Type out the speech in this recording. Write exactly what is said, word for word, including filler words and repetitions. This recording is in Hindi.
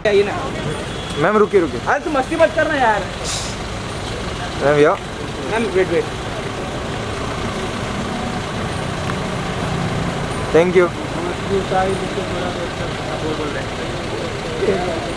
आइए ना मैम। रुकिए रुकिए। अरे तू मस्ती मत करना यार। मैम भैया। Ma'am wait wait. Thank you. बोल रहे